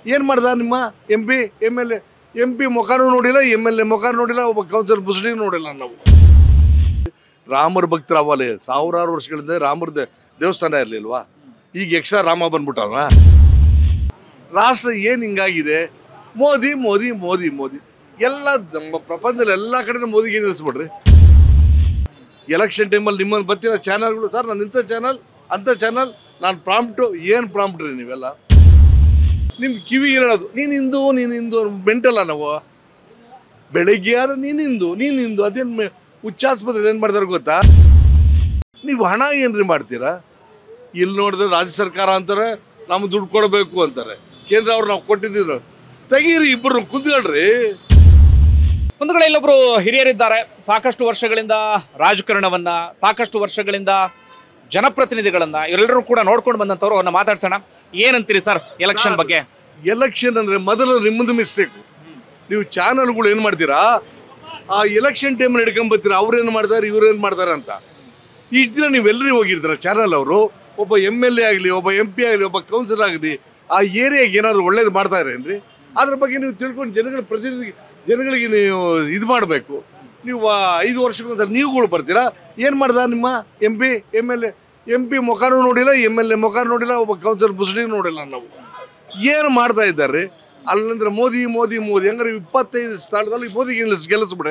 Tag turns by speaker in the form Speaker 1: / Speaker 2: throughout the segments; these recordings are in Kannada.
Speaker 1: ಏನು ಮಾಡ್ದ ನಿಮ್ಮ MP MLA MP ಮುಖನೂ ನೋಡಿಲ್ಲ MLA ಮುಖ ನೋಡಿಲ್ಲ ಒಬ್ಬ ಕೌನ್ಸಿಲರ್ ಮುಸ್ಲಿಂ ನೋಡಿಲ್ಲ ನಾವು ರಾಮರ ಭಕ್ತರ ಅವಲೇ ಸಾವಿರಾರು ವರ್ಷಗಳಿಂದ ರಾಮರ ದೇವಸ್ಥಾನ ಇರಲಿಲ್ವಾ ಈಗ ಎಕ್ಸ್ಟ್ರಾ ರಾಮ ಬಂದ್ಬಿಟ್ಟವ ರಾಷ್ಟ್ರ ಏನು ಹಿಂಗಾಗಿದೆ ಮೋದಿ ಮೋದಿ ಮೋದಿ ಮೋದಿ ಎಲ್ಲ ನಮ್ಮ ಪ್ರಪಂಚದಲ್ಲಿ ಎಲ್ಲ ಕಡೆ ಮೋದಿಗೆ ನಿಲ್ಲಿಸ್ಬಿಡ್ರಿ ಎಲೆಕ್ಷನ್ ಟೈಮಲ್ಲಿ ನಿಮ್ಮನ್ನು ಬರ್ತಿರೋ ಚಾನಲ್ಗಳು ಸರ್ ನಾನು ಇಂಥ ಚಾನಲ್ ಅಂಥ ಚಾನಲ್ ನಾನು ಪ್ರಾಂಪ್ಟು ಏನು ಪ್ರಾಂಪ್ಟ್ರಿ ನೀವೆಲ್ಲ ನಿಮ್ಮ ಕಿವಿ ಹೇಳೋದು ನೀನು ಹಿಂದೂ ಮೆಂಟಲ್ಲ ನಾವು ಬೆಳಗ್ಗೆ ಆದ್ರೆ ನೀನು ಹಿಂದೂ ಅದೇನು ಹುಚ್ಚಾಸ್ಪತ್ರೆ ಏನು ಮಾಡ್ತಾರೆ ಗೊತ್ತಾ ನೀವು ಹಣ ಏನ್ರಿ ಮಾಡ್ತೀರಾ ಇಲ್ಲಿ ನೋಡಿದ್ರೆ ರಾಜ್ಯ ಸರ್ಕಾರ ಅಂತಾರೆ ನಮ್ಗೆ ದುಡ್ಡು ಕೊಡಬೇಕು ಅಂತಾರೆ ಕೇಂದ್ರ ಅವ್ರು ನಾವು ಕೊಟ್ಟಿದ್ದೀವಿ ತೆಗೀರಿ ಇಬ್ಬರು ಕುಂತ್ಕೊಳ್ರಿ
Speaker 2: ಒಂದು ಕಡೆ ಇಲ್ಲೊಬ್ರು ಹಿರಿಯರಿದ್ದಾರೆ ಸಾಕಷ್ಟು ವರ್ಷಗಳಿಂದ ರಾಜಕಾರಣವನ್ನ ಸಾಕಷ್ಟು ವರ್ಷಗಳಿಂದ ಜನಪ್ರತಿನಿಧಿಗಳನ್ನ ಇವರೆಲ್ಲರೂ ಕೂಡ ನೋಡ್ಕೊಂಡು ಬಂದಂತವ್ರು ಅವ್ರನ್ನ ಮಾತಾಡ್ಸೋಣ ಏನಂತೀರಿ ಸರ್ ಎಲೆಕ್ಷನ್ ಬಗ್ಗೆ
Speaker 1: ಎಲೆಕ್ಷನ್ ಅಂದ್ರೆ ಮೊದಲು ನಿಮ್ಮದು ಮಿಸ್ಟೇಕು ನೀವು ಚಾನಲ್ಗಳು ಏನು ಮಾಡ್ತೀರಾ ಆ ಎಲೆಕ್ಷನ್ ಟೈಮಲ್ಲಿ ಹಿಡ್ಕೊಂಬತ್ತೀರಾ ಅವ್ರೇನು ಮಾಡ್ತಾರೆ ಇವ್ರೇನು ಮಾಡ್ತಾರೆ ಅಂತ ಇಷ್ಟು ದಿನ ನೀವೆಲ್ಲರೂ ಹೋಗಿರ್ತೀರ ಚಾನಲ್ ಅವರು ಒಬ್ಬ MLA ಆಗಲಿ ಒಬ್ಬ MP ಆಗಲಿ ಒಬ್ಬ ಕೌನ್ಸಿಲರ್ ಆಗಲಿ ಆ ಏರಿಯಾಗೆ ಏನಾದರೂ ಒಳ್ಳೇದು ಮಾಡ್ತಾ ಇರೇನ್ರಿ ಅದ್ರ ಬಗ್ಗೆ ನೀವು ತಿಳ್ಕೊಂಡು ಜನಗಳಿಗೆ ನೀವು ಇದು ಮಾಡಬೇಕು ನೀವು 5 ವರ್ಷಕ್ಕೊಂದ್ಸಲ ನೀವುಗಳು ಬರ್ತೀರಾ ಏನು ಮಾಡ್ದ ನಿಮ್ಮ MP MLA MP ಮುಖನೂ ನೋಡಿಲ್ಲ MLA ಮುಖ ನೋಡಿಲ್ಲ ಒಬ್ಬ ಕೌನ್ಸಿಲರ್ ಮುಸ್ಲಿಂ ನೋಡಿಲ್ಲ ನಾವು ಏನು ಮಾಡ್ತಾ ಇದ್ದಾರೆ ಅಲ್ಲಂದ್ರೆ ಮೋದಿ ಮೋದಿ ಮೋದಿ ಹಂಗಾರೆ 25 ಸ್ಥಳದಲ್ಲಿ ಮೋದಿಗೆ ಗೆಲ್ಲಿಸ್ಬಿಡೆ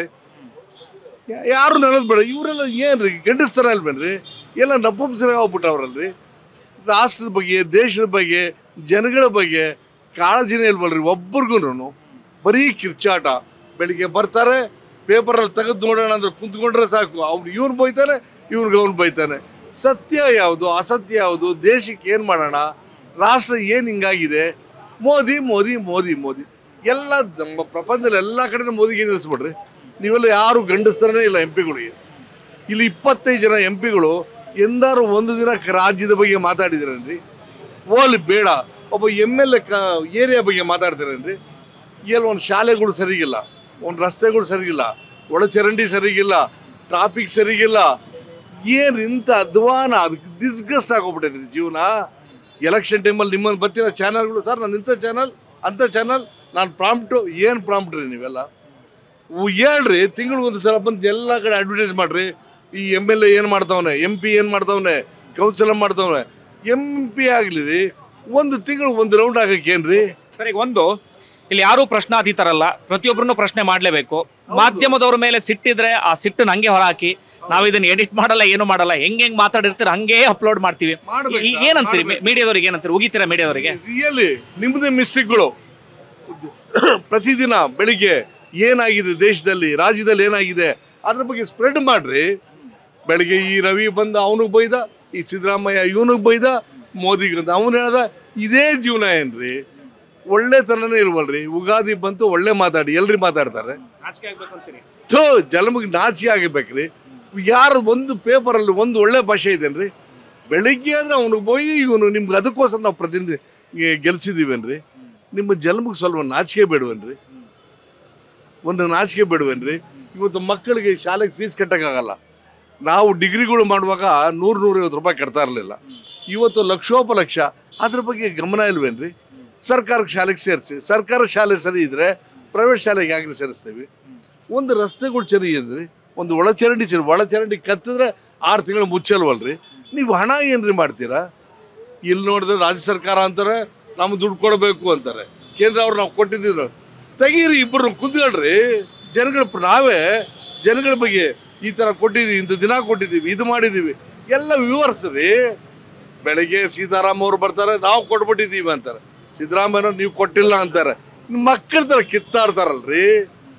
Speaker 1: ಯಾರು ನೆನೆಸ್ಬೇಡ ಇವರೆಲ್ಲ ಏನ್ರಿ ಗಂಡಸ್ತಾರ ಅಲ್ವೇನ್ರಿ ಎಲ್ಲ ನಪುಂಸರಾಗಿ ಹೋಗ್ಬಿಟ್ಟವ್ರಲ್ರಿ ರಾಷ್ಟ್ರದ ಬಗ್ಗೆ ದೇಶದ ಬಗ್ಗೆ ಜನಗಳ ಬಗ್ಗೆ ಕಾಳಜಿನೇ ಇಲ್ವಲ್ರಿ ಒಬ್ಬರಿಗೂ ಬರೀ ಕಿರ್ಚಾಟ ಬೆಳಿಗ್ಗೆ ಬರ್ತಾರೆ ಪೇಪರಲ್ಲಿ ತೆಗೆದು ನೋಡೋಣ ಅಂದ್ರೆ ಕುಂತ್ಕೊಂಡ್ರೆ ಸಾಕು ಅವ್ನು ಇವ್ನು ಬೈತಾನೆ ಇವ್ನಿಗೆ ಅವ್ನು ಬೈತಾನೆ ಸತ್ಯ ಯಾವುದು ಅಸತ್ಯ ಯಾವುದು ದೇಶಕ್ಕೆ ಏನು ಮಾಡೋಣ ರಾಷ್ಟ್ರ ಏನು ಹಿಂಗಾಗಿದೆ ಮೋದಿ ಮೋದಿ ಮೋದಿ ಮೋದಿ ಎಲ್ಲ ನಮ್ಮ ಪ್ರಪಂಚದಲ್ಲಿ ಎಲ್ಲ ಕಡೆ ಮೋದಿಗೆ ನಿಲ್ಲಿಸ್ಬಿಡ್ರಿ ನೀವೆಲ್ಲ ಯಾರು ಗಂಡಸ್ತಾರನೇ ಇಲ್ಲ MPಗಳಿಗೆ ಇಲ್ಲಿ 25 ಜನ MPಗಳು ಎಂದಾರು ಒಂದು ದಿನ ರಾಜ್ಯದ ಬಗ್ಗೆ ಮಾತಾಡಿದ್ರೇನ್ರಿ ಓಲಿ ಬೇಡ ಒಬ್ಬ MLA ಏರಿಯಾ ಬಗ್ಗೆ ಮಾತಾಡ್ತೀರೇನ್ರಿ ಇಲ್ಲಿ ಒಂದು ಶಾಲೆಗಳು ಸರಿಗಿಲ್ಲ ಒಂದು ರಸ್ತೆಗಳು ಸರಿಗಿಲ್ಲ ಒಳಚರಂಡಿ ಸರಿಗಿಲ್ಲ ಟ್ರಾಫಿಕ್ ಸರಿಗಿಲ್ಲ ಏನು ಇಂಥ ಅಧ್ವಾನ ಅದಕ್ಕೆ ಡಿಸ್ಗಸ್ಟ್ ಆಗೋಗ್ಬಿಟ್ಟೈತ್ರಿ ಜೀವನ ಎಲೆಕ್ಷನ್ ಟೈಮಲ್ಲಿ ನಿಮ್ಮನ್ನು ಬರ್ತಿರೋ ಚಾನಲ್ಗಳು ಸರ್ ನಾನು ಇಂಥ ಚಾನಲ್ ಅಂಥ ಚಾನಲ್ ನಾನು ಪ್ರಾಂಪ್ಟು ಏನು ಪ್ರಾಂಪ್ಟ್ರಿ ನೀವೆಲ್ಲ ಹೇಳ್ರಿ ತಿಂಗಳಿಗೊಂದು ಸಲ ಬಂದು ಎಲ್ಲ ಕಡೆ ಅಡ್ವರ್ಟೈಸ್ ಮಾಡಿರಿ ಈ MLA ಏನು ಮಾಡ್ತಾವನೆ MP ಏನು ಮಾಡ್ತಾವನೆ ಕೌನ್ಸಿಲರ್ ಮಾಡ್ತಾವನೆ MP ಆಗಲಿ ರೀ ಒಂದು ತಿಂಗಳು ಒಂದು ರೌಂಡ್ ಆಗಕ್ಕೇನ್ರಿ
Speaker 2: ಸರ್ ಈಗ ಒಂದು ಇಲ್ಲಿ ಯಾರೂ ಪ್ರಶ್ನಾತೀತರಲ್ಲ ಪ್ರತಿಯೊಬ್ಬರನ್ನು ಪ್ರಶ್ನೆ ಮಾಡಲೇಬೇಕು ಮಾಧ್ಯಮದವ್ರ ಮೇಲೆ ಸಿಟ್ಟಿದ್ರೆ ಆ ಸಿಟ್ಟನ್ನು ಹಂಗೆ ಹೊರಹಾಕಿ ನಾವು ಇದನ್ನ ಎಡಿಟ್ ಮಾಡಲ್ಲ ಏನು ಮಾಡಲ್ಲ ಹೆಂಗೆ ಮಾತಾಡಿರ್ತೀರ ಹಂಗೆ ಅಪ್ಲೋಡ್ ಮಾಡ್ತೀವಿ ಏನಂತೀರಿ ಮೀಡಿಯಾದವ್ರಿಗೆ ಏನಂತೀರಿ ಉಗಿತೀರಾ ಮೀಡಿಯಾದವರಿಗೆ
Speaker 1: ರಿಯಲಿ ನಿಮ್ಮದೇ ಮಿಸ್ಟೇಕ್ಗಳು ಪ್ರತಿದಿನ ಬೆಳಿಗ್ಗೆ ಏನಾಗಿದೆ ದೇಶದಲ್ಲಿ ರಾಜ್ಯದಲ್ಲಿ ಏನಾಗಿದೆ ಅದ್ರ ಬಗ್ಗೆ ಸ್ಪ್ರೆಡ್ ಮಾಡ್ರಿ ಬೆಳಿಗ್ಗೆ ಈ ರವಿ ಬಂದ ಅವನಿಗೆ ಬೈದ ಈ ಸಿದ್ದರಾಮಯ್ಯ ಇವನಿಗೆ ಬೈದ ಮೋದಿಗೆ ಅಂತ ಅವನು ಹೇಳ್ದ ಇದೇ ಜೀವನ ಏನ್ರಿ ಒಳ್ಳೆತನನೇ ಇಲ್ವಲ್ರಿ ಉಗಾದಿ ಬಂತು ಒಳ್ಳೆ ಮಾತಾಡಿ ಎಲ್ರಿ ಮಾತಾಡ್ತಾರೆ ಜಲಮಗೆ ನಾಚಿಕೆ ಆಗಬೇಕ್ರಿ ಯಾರು ಒಂದು ಪೇಪರಲ್ಲಿ ಒಂದು ಒಳ್ಳೆ ಭಾಷೆ ಇದೇನ್ರಿ ಬೆಳಿಗ್ಗೆ ಅಂದ್ರೆ ಅವನಿಗೆ ಹೋಗಿ ಇವನು ನಿಮ್ಗೆ ಅದಕ್ಕೋಸ್ಕರ ನಾವು ಪ್ರತಿನಿಧಿ ಗೆಲ್ಸಿದ್ದೀವೇನ್ರಿ ನಿಮ್ಮ ಜನ್ಮಕ್ಕೆ ಸ್ವಲ್ಪ ನಾಚಿಕೆ ಬೇಡವೇನ್ರಿ ಒಂದು ನಾಚಿಕೆ ಬೇಡವೇನ್ರಿ ಇವತ್ತು ಮಕ್ಕಳಿಗೆ ಶಾಲೆಗೆ ಫೀಸ್ ಕಟ್ಟೋಕ್ಕಾಗಲ್ಲ ನಾವು ಡಿಗ್ರಿಗಳು ಮಾಡುವಾಗ 100-150 ರೂಪಾಯಿ ಕಟ್ತಾ ಇರಲಿಲ್ಲ ಇವತ್ತು ಲಕ್ಷೋಪಲಕ್ಷ ಅದ್ರ ಬಗ್ಗೆ ಗಮನ ಇಲ್ವೇನ್ರಿ ಸರ್ಕಾರಕ್ಕೆ ಶಾಲೆಗೆ ಸೇರಿಸಿ ಸರ್ಕಾರ ಶಾಲೆ ಸರಿ ಇದ್ದರೆ ಪ್ರೈವೇಟ್ ಶಾಲೆಗೆ ಯಾಕೆ ಸೇರಿಸ್ತೀವಿ ಒಂದು ರಸ್ತೆಗಳು ಸರಿ ಇದ್ರಿ ಒಂದು ಒಳಚರಂಡಿ ಕತ್ತಿದ್ರೆ 6 ತಿಂಗಳು ಮುಚ್ಚಲ್ವಲ್ರಿ ನೀವು ಹಣ ಏನ್ರಿ ಮಾಡ್ತೀರಾ ಇಲ್ಲಿ ನೋಡಿದ್ರೆ ರಾಜ್ಯ ಸರ್ಕಾರ ಅಂತಾರೆ ನಮ್ಗೆ ದುಡ್ಡು ಕೊಡಬೇಕು ಅಂತಾರೆ ಕೇಂದ್ರ ಅವ್ರು ನಾವು ಕೊಟ್ಟಿದ್ದೀವಿ ತೆಗೀರಿ ಇಬ್ಬರು ಕುಂತ್ಕೊಳ್ರಿ ನಾವೇ ಜನಗಳ ಬಗ್ಗೆ ಈ ಥರ ಕೊಟ್ಟಿದ್ದೀವಿ ಇಂಥ ದಿನ ಕೊಟ್ಟಿದ್ದೀವಿ ಇದು ಮಾಡಿದ್ದೀವಿ ಎಲ್ಲ ವಿವರಿಸ್ರಿ ಬೆಳಗ್ಗೆ ಸೀತಾರಾಮ್ ಅವ್ರು ಬರ್ತಾರೆ ನಾವು ಕೊಟ್ಬಿಟ್ಟಿದ್ದೀವಿ ಅಂತಾರೆ ಸಿದ್ದರಾಮಯ್ಯ ನೀವು ಕೊಟ್ಟಿಲ್ಲ ಅಂತಾರೆ ಮಕ್ಕಳ ಥರ ಕಿತ್ತಾಡ್ತಾರಲ್ರಿ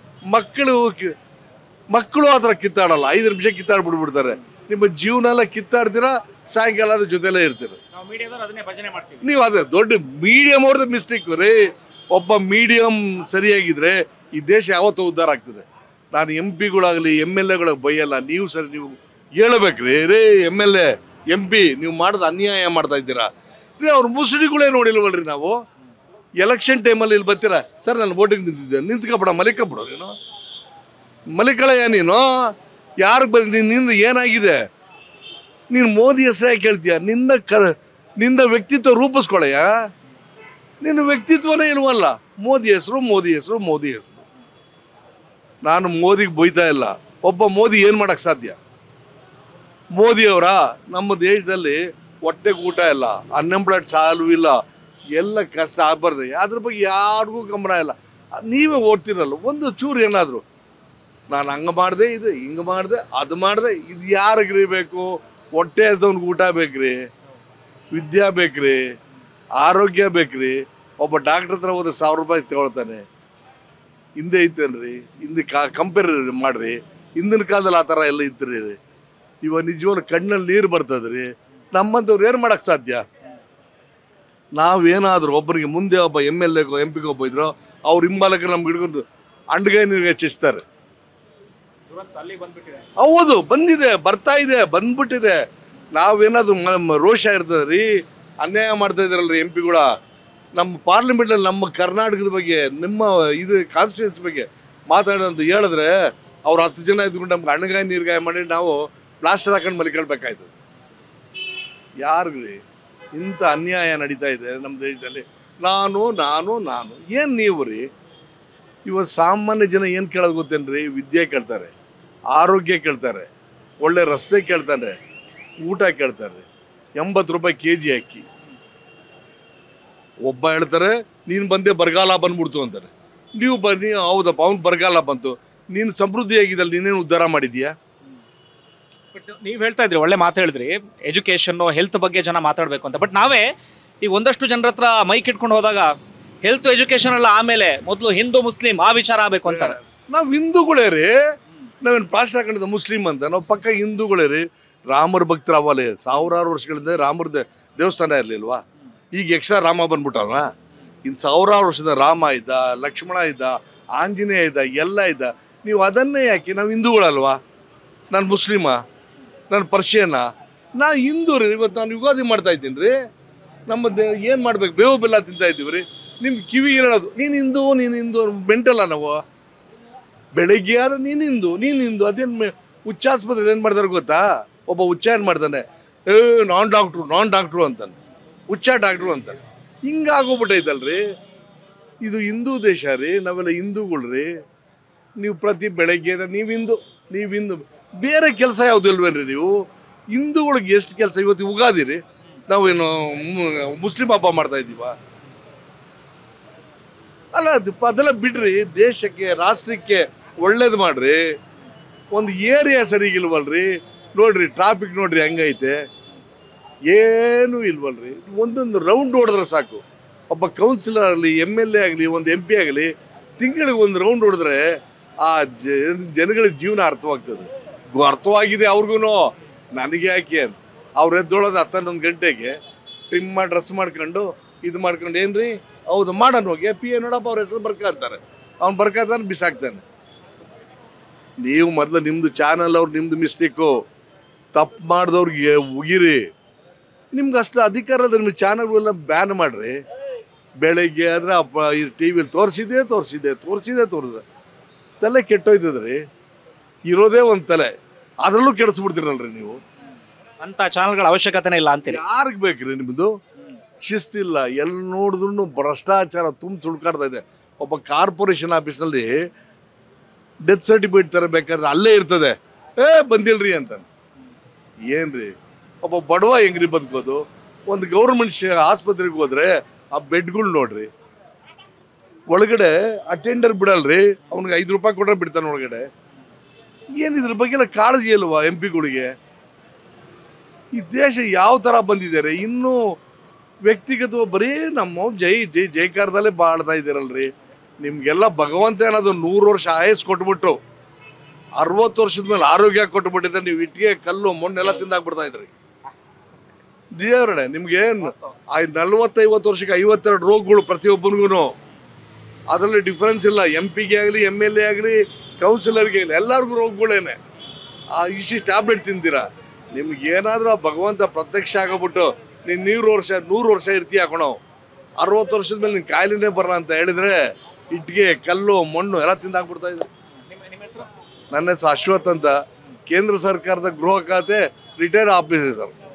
Speaker 1: ಮಕ್ಕಳು ಆ ಥರ ಕಿತ್ತಾಡಲ್ಲ 5 ನಿಮಿಷ ಕಿತ್ತಾಡ್ಬಿಡ್ಬಿಡ್ತಾರೆ ನಿಮ್ಮ ಜೀವನ ಎಲ್ಲ ಕಿತ್ತಾಡ್ತೀರಾ ಸಾಯಂಕಾಲ ಅದ್ರ ಜೊತೆಲೇ ಇರ್ತೀರ ನೀವು ಅದೇ ದೊಡ್ಡ ಮೀಡಿಯಂ ಅವ್ರದ್ದು ಮಿಸ್ಟೇಕ್ ರೀ ಒಬ್ಬ ಮೀಡಿಯಂ ಸರಿಯಾಗಿದ್ರೆ ಈ ದೇಶ ಯಾವತ್ತೂ ಉದ್ಧಾರ ಆಗ್ತದೆ ನಾನು MPಗಳಾಗಲಿ MLAಗಳಿಗೆ ಬೈಯಲ್ಲ ನೀವು ಸರಿ ನೀವು ಹೇಳ್ಬೇಕ್ರಿ ರೇ MLA MP ನೀವು ಮಾಡೋದು ಅನ್ಯಾಯ ಮಾಡ್ತಾ ಇದ್ದೀರಾ ರೀ ಅವ್ರು ಮುಸುಡಿಗಳೇ ನೋಡಿಲ್ವಲ್ರಿ ನಾವು ಎಲೆಕ್ಷನ್ ಟೈಮಲ್ಲಿ ಇಲ್ಲಿ ಬರ್ತೀರಾ ಸರ್ ನಾನು ವೋಟಿಂಗ್ ನಿಂತಿದ್ದೆ ನಿಂತ್ಕೊಬಿಡ ಮಲಿಕಬಿಡೋ ನೀನು ಮಲಿಕಳಯ್ಯ ನೀನು ಯಾರಿಗೆ ಬಂದು ನಿಂದ ಏನಾಗಿದೆ ನೀನು ಮೋದಿ ಹೆಸರೇ ಕೇಳ್ತೀಯ ನಿಂದ ವ್ಯಕ್ತಿತ್ವ ರೂಪಿಸ್ಕೊಳಯ್ಯ ನಿನ್ನ ವ್ಯಕ್ತಿತ್ವನೇ ಇಲ್ವಲ್ಲ. ಮೋದಿ ಹೆಸರು ಮೋದಿ ಹೆಸರು ಮೋದಿ ಹೆಸರು. ನಾನು ಮೋದಿಗೆ ಬೈತಾ ಇಲ್ಲ. ಒಬ್ಬ ಮೋದಿ ಏನು ಮಾಡೋಕ್ಕೆ ಸಾಧ್ಯ? ಮೋದಿಯವರ ನಮ್ಮ ದೇಶದಲ್ಲಿ ಹೊಟ್ಟೆಗೆ ಊಟ ಇಲ್ಲ, ಅನ್ಎಂಪ್ಲಾಯ್ಡ್ ಸಾಲ್ವ್ ಇಲ್ಲ, ಎಲ್ಲ ಕಷ್ಟ ಆಗಬಾರ್ದು. ಅದ್ರ ಬಗ್ಗೆ ಯಾರಿಗೂ ಗಮನ ಇಲ್ಲ. ನೀವೇ ಓದ್ತಿರಲ್ಲ ಒಂದು ಚೂರು ಏನಾದರೂ ನಾನು ಹಂಗೆ ಮಾಡಿದೆ, ಇದು ಹಿಂಗೆ ಮಾಡಿದೆ, ಅದು ಮಾಡಿದೆ. ಇದು ಯಾರಿಗ್ರಿ ಬೇಕು? ಹೊಟ್ಟೆ ಹಸ್ದವ್ನಿಗೆ ಊಟ ಬೇಕ್ರಿ, ವಿದ್ಯೆ ಬೇಕ್ರಿ, ಆರೋಗ್ಯ ಬೇಕ್ರಿ. ಒಬ್ಬ ಡಾಕ್ಟ್ರ್ ಹತ್ರ ಹೋದ 1000 ರೂಪಾಯಿ ತಗೊಳ್ತಾನೆ. ಹಿಂದೆ ಐತೇನ್ರಿ? ಹಿಂದೆ ಕಂಪೇರ್ ಮಾಡಿರಿ. ಹಿಂದಿನ ಕಾಲದಲ್ಲಿ ಆ ಥರ ಎಲ್ಲ ಇದ್ರಿ. ಇವಾಗ ನಿಜವಾಗ್ಲೂ ಕಣ್ಣಲ್ಲಿ ನೀರು ಬರ್ತದ್ರಿ. ನಮ್ಮಂಥವ್ರು ಏನು ಮಾಡೋಕ್ಕೆ ಸಾಧ್ಯ? ನಾವೇನಾದರೂ ಒಬ್ಬರಿಗೆ ಮುಂದೆ ಒಬ್ಬ MLA ಗೋ MP ಗೋ ಒಬ್ಬ ಇದ್ರು, ಅವ್ರ ಹಿಂಬಾಲಕ ನಮ್ಗೆ ಹಿಡ್ಕೊಂಡು ಅಂಡ್ಗೈ ನೀರಿಗೆ ಹೆಚ್ಚಿಸ್ತಾರೆ. ಹೌದು, ಬಂದಿದೆ, ಬರ್ತಾ ಇದೆ, ಬಂದ್ಬಿಟ್ಟಿದೆ. ನಾವೇನಾದ್ರು ರೋಷ ಇರ್ತದೆ ರೀ. ಅನ್ಯಾಯ ಮಾಡ್ತಾ ಇದ್ದಾರಲ್ರಿ MP ಗಳ. ನಮ್ಮ ಪಾರ್ಲಿಮೆಂಟಲ್ಲಿ ನಮ್ಮ ಕರ್ನಾಟಕದ ಬಗ್ಗೆ, ನಿಮ್ಮ ಇದು ಕಾನ್ಸ್ಟಿಟ್ಯೂನ್ಸಿ ಬಗ್ಗೆ ಮಾತಾಡೋದು ಹೇಳಿದ್ರೆ ಅವ್ರು 10 ಜನ ಇದ್ಕೊಂಡು ನಮ್ಗೆ ಅಣ್ಣಗಾಯ ನೀರ್ಗಾಯ ಮಾಡಿ ನಾವು ಪ್ಲಾಸ್ಟರ್ ಹಾಕೊಂಡು ಮಲ್ಕೊಳ್ಬೇಕಾಯ್ತದೆ. ಯಾರಿಗ್ರಿ ಇಂಥ ಅನ್ಯಾಯ ನಡೀತಾ ಇದೆ ನಮ್ಮ ದೇಶದಲ್ಲಿ? ನಾನು ನಾನು ನಾನು ಏನು ನೀವು ರೀ? ಇವತ್ತು ಸಾಮಾನ್ಯ ಜನ ಏನು ಕೇಳೋದು ಗೊತ್ತೇನ್ರಿ? ವಿದ್ಯೆ ಕೇಳ್ತಾರೆ, ಆರೋಗ್ಯ ಕೇಳ್ತಾರೆ, ಒಳ್ಳೆ ರಸ್ತೆ ಕೇಳ್ತಾರೆ, ಊಟ ಕೇಳ್ತಾರೆ. 80 ರೂಪಾಯಿ kg ಅಕ್ಕಿ. ಒಬ್ಬ ಹೇಳ್ತಾರೆ ನೀನು ಬಂದೆ ಬರಗಾಲ ಬಂದ್ಬಿಡ್ತು ಅಂತಾರೆ. ನೀವು ಬನ್ನಿ, ಹೌದಪ್ಪ ಅವ್ನು ಬರಗಾಲ ಬಂತು, ನೀನು ಸಮೃದ್ಧಿಯಾಗಿದ್ದಲ್ಲಿ ನೀನೇನು ಉದ್ಧಾರ ಮಾಡಿದ್ಯಾ?
Speaker 2: ಬಟ್ ನೀವು ಹೇಳ್ತಾ ಇದ್ರಿ, ಒಳ್ಳೆ ಮಾತು ಹೇಳಿದ್ರಿ, ಎಜುಕೇಷನ್ ಹೆಲ್ತ್ ಬಗ್ಗೆ ಜನ ಮಾತಾಡಬೇಕು ಅಂತ. ಬಟ್ ನಾವೇ ಈಗ ಒಂದಷ್ಟು ಜನರ ಹತ್ರ ಮೈಕ್ ಇಟ್ಕೊಂಡು ಹೋದಾಗ ಹೆಲ್ತ್ ಎಜುಕೇಷನ್ ಎಲ್ಲ ಆಮೇಲೆ ಮೊದಲು ಹಿಂದೂ ಮುಸ್ಲಿಂ ಆ ವಿಚಾರ ಆಗಬೇಕು ಅಂತಾರೆ.
Speaker 1: ನಾವು ಹಿಂದೂಗಳೇ ರೀ. ನಾವೇನು ಪ್ಲಾಸ್ಟರ್ ಹಾಕೊಂಡಿದ್ದ ಮುಸ್ಲಿಂ ಅಂತ? ನಾವು ಪಕ್ಕ ಹಿಂದೂಗಳೇ ರೀ. ರಾಮರ ಭಕ್ತರ ಅವಲೇ ಸಾವಿರಾರು ವರ್ಷಗಳಿಂದ ರಾಮರ ದೇವಸ್ಥಾನ ಇರಲಿಲ್ವಾ? ಈಗ ಎಕ್ಸ್ಟ್ರಾ ರಾಮ ಬಂದ್ಬಿಟ್ಟವನ. ಇನ್ನು ಸಾವಿರಾರು ವರ್ಷದ ರಾಮ ಇದ್ದ, ಲಕ್ಷ್ಮಣ ಇದ್ದ, ಆಂಜನೇಯ ಇದ್ದ, ಎಲ್ಲ ಇದ್ದ. ನೀವು ಅದನ್ನೇ ಯಾಕೆ? ನಾವು ಹಿಂದೂಗಳಲ್ವಾ? ನಾನು ಮುಸ್ಲಿಮ, ನಾನು ಪರ್ಷಿಯನ, ನಾ ಹಿಂದೂ ರೀ. ಇವತ್ತು ನಾನು ಯುಗಾದಿ ಮಾಡ್ತಾ ಇದ್ದೀನಿ ರೀ. ನಮ್ಮ ಏನು ಮಾಡ್ಬೇಕು? ಬೇವು ಬೆಲ್ಲ ತಿಂತಾ ಇದ್ದೀವಿ ರೀ. ನಿಮ್ಗೆ ಕಿವಿ ಹೇಳೋದು ನೀನು ಹಿಂದೂ, ನೀನು ಹಿಂದೂ. ಮೆಂಟಲ್ಲ ನಾವು? ಬೆಳಗ್ಗೆ ಆದ್ರೆ ನೀನು ಹಿಂದೂ, ನೀನು ಹಿಂದೂ. ಅದೇನು ಹುಚ್ಚಾಸ್ಪತ್ರೆ ಏನು ಮಾಡ್ತಾರೆ ಗೊತ್ತಾ? ಒಬ್ಬ ಹುಚ್ಚ ಏನು ಮಾಡ್ತಾನೆ, ನಾನ್ ಡಾಕ್ಟ್ರು ಅಂತಾನೆ, ಹುಚ್ಚ ಡಾಕ್ಟ್ರು ಅಂತಾನೆ. ಹಿಂಗಾಗೋಗ್ಬಿಟ್ಟೈತಲ್ರಿ. ಇದು ಹಿಂದೂ ದೇಶ ರೀ, ನಾವೆಲ್ಲ ಹಿಂದೂಗಳು ರೀ. ನೀವು ಪ್ರತಿ ಬೆಳಗ್ಗೆ ನೀವು ಹಿಂದೂ, ಬೇರೆ ಕೆಲಸ ಯಾವುದು ಇಲ್ವೇನ್ರಿ ನೀವು? ಹಿಂದೂಗಳಿಗೆ ಎಷ್ಟು ಕೆಲಸ? ಇವತ್ತು ಯುಗಾದಿ ರೀ, ನಾವೇನು ಮುಸ್ಲಿಂ ಹಬ್ಬ ಮಾಡ್ತಾ ಇದ್ದೀವ? ಅಲ್ಲ, ಅದೆಲ್ಲ ಬಿಡ್ರಿ. ದೇಶಕ್ಕೆ, ರಾಷ್ಟ್ರಕ್ಕೆ ಒಳ್ಳೇದು ಮಾಡ್ರಿ. ಒಂದು ಏರಿಯಾ ಸರಿಗಿಲ್ವಲ್ರಿ? ನೋಡ್ರಿ ಟ್ರಾಫಿಕ್ ನೋಡ್ರಿ ಹೆಂಗೈತೆ, ಏನೂ ಇಲ್ವಲ್ರಿ. ಒಂದೊಂದು ರೌಂಡ್ ಹೊಡೆದ್ರೆ ಸಾಕು. ಒಬ್ಬ ಕೌನ್ಸಿಲರ್ ಆಗಲಿ, MLA ಆಗಲಿ, ಒಂದು MP ಆಗಲಿ, ತಿಂಗಳಿಗೆ ಒಂದು ರೌಂಡ್ ಹೊಡೆದ್ರೆ ಆ ಜನಗಳ ಜೀವನ ಅರ್ಥವಾಗ್ತದೆ. ಅರ್ಥವಾಗಿದೆ ಅವ್ರಿಗೂ, ನನಗೆ ಯಾಕೆ ಅಂತ. ಅವ್ರು ಎದ್ದೊಳೋದು 11 ಗಂಟೆಗೆ ಟ್ರಿಮ್ ಮಾಡಿ ಡ್ರೆಸ್ ಮಾಡ್ಕೊಂಡು ಇದು ಮಾಡ್ಕೊಂಡು, ಏನ್ರಿ ಹೌದು ಮಾಡೋಣ ಹೋಗಿ PA ನೋಡಪ್ಪ ಅವ್ರ ಹೆಸರು ಬರ್ಕಂತಾರೆ. ಅವ್ನು ಬರ್ಕಂತಾನೆ ಬಿಸಾಕ್ತಾನೆ. ನೀವು ಮೊದಲು ನಿಮ್ಮದು ಚಾನಲ್ ಅವ್ರು ನಿಮ್ಮದು ಮಿಸ್ಟೇಕು. ತಪ್ಪು ಮಾಡಿದವ್ರಿಗೆ ಉಗಿರಿ. ನಿಮ್ಗೆ ಅಷ್ಟು ಅಧಿಕಾರ ಅದ, ನಿಮ್ಗೆ ಚಾನಲ್ಗಳೆಲ್ಲ ಬ್ಯಾನ್ ಮಾಡಿರಿ. ಬೆಳಗ್ಗೆ ಆದರೆ ಈ TV ತೋರಿಸಿದೆ ತಲೆ ಕೆಟ್ಟೋಯ್ತದ್ರಿ. ಇರೋದೇ ಒಂದು ತಲೆ, ಅದರಲ್ಲೂ ಕೆಡಿಸ್ಬಿಡ್ತೀರಲ್ರಿ ನೀವು.
Speaker 2: ಅಂತ ಚಾನಲ್ಗಳ ಅವಶ್ಯಕತೆನೇ ಇಲ್ಲ ಅಂತೀರಿ?
Speaker 1: ಯಾರಿಗೆ ಬೇಕ್ರಿ ನಿಮ್ಮದು? ಶಿಸ್ತಿಲ್ಲ, ಎಲ್ಲಿ ನೋಡಿದ್ರು ಭ್ರಷ್ಟಾಚಾರ ತುಳ್ಕಾಡ್ತಾ ಇದೆ. ಒಬ್ಬ ಕಾರ್ಪೊರೇಷನ್ ಆಫೀಸ್ನಲ್ಲಿ ಡೆತ್ ಸರ್ಟಿಫಿಕೇಟ್ ತರಬೇಕಾದ್ರೆ ಅಲ್ಲೇ ಇರ್ತದೆ, ಬಂದಿಲ್ರಿ ಅಂತ. ಏನ್ರಿ ಒಬ್ಬ ಬಡವ ಹೆಂಗ್ರಿ ಬದುಕೋದು? ಒಂದು ಗೌರ್ಮೆಂಟ್ ಆಸ್ಪತ್ರೆಗೆ ಹೋದ್ರೆ ಆ ಬೆಡ್ಗಳು ನೋಡ್ರಿ, ಒಳಗಡೆ ಅಟೆಂಡರ್ ಬಿಡಲ್ರಿ, ಅವ್ನಿಗೆ 5 ರೂಪಾಯಿ ಕೊಟ್ಟರೆ ಬಿಡ್ತಾನೆ ಒಳಗಡೆ. ಏನಿದ್ರ ಬಗ್ಗೆ ಎಲ್ಲ ಕಾಳಜಿ ಇಲ್ವಾ MP ಗಳಿಗೆ? ಈ ದೇಶ ಯಾವ ಥರ ಬಂದಿದ್ದಾರೆ? ಇನ್ನೂ ವ್ಯಕ್ತಿಗತ ಬರೀ ನಮ್ಮ ಜೈಕಾರದಲ್ಲೇ ಬಾಳ್ತಾ ಇದ್ದೀರಲ್ರಿ. ನಿಮಗೆಲ್ಲ ಭಗವಂತ ಏನಾದ್ರು 100 ವರ್ಷ ಆಯಸ್ ಕೊಟ್ಬಿಟ್ಟು 60 ವರ್ಷದ ಮೇಲೆ ಆರೋಗ್ಯ ಕೊಟ್ಬಿಟ್ಟಿದ್ರೆ ನೀವು ಇಟ್ಟಿಗೆ ಕಲ್ಲು ಮಣ್ಣೆಲ್ಲ ತಿಂದಾಕ್ಬಿಡ್ತಾ ಇದ್ರಿ. ದೇವ್ರಡೆ ನಿಮ್ಗೆ 40-50 ವರ್ಷಕ್ಕೆ 52 ರೋಗಗಳು ಪ್ರತಿಯೊಬ್ಬನಿಗೂ. ಅದರಲ್ಲಿ ಡಿಫ್ರೆನ್ಸ್ ಇಲ್ಲ. MP ಆಗಲಿ, MLA ಆಗಲಿ, ಕೌನ್ಸಿಲರ್ಗೆ ಆಗಲಿ, ಎಲ್ಲರಿಗೂ ರೋಗಗಳೇನೆ. ಇಷ್ಟು ಟ್ಯಾಬ್ಲೆಟ್ ತಿಂತೀರಾ? ನಿಮ್ಗೇನಾದ್ರೂ ಆ ಭಗವಂತ ಪ್ರತ್ಯಕ್ಷ ಆಗಬಿಟ್ಟು ನೀನು 100 ವರ್ಷ ಇರ್ತೀಯ ಹಾಕೋಣ, 60 ವರ್ಷದ ಮೇಲೆ ನಿನ್ನ ಕಾಯಿಲೆನೇ ಬರಲ್ಲ ಅಂತ ಹೇಳಿದ್ರೆ ಇಟ್ಟಿಗೆ ಕಲ್ಲು ಮಣ್ಣು ಎಲ್ಲ ತಿಂದಾಕ್ಬಿಡ್ತಾ ಇದ್ರು. ನನ್ನ ಹೆಸರು ಅಶ್ವಥ್ ಅಂತ, ಕೇಂದ್ರ ಸರ್ಕಾರದ ಗೃಹ ಖಾತೆ ರಿಟೈರ್ಡ್ ಆಫೀಸರ್.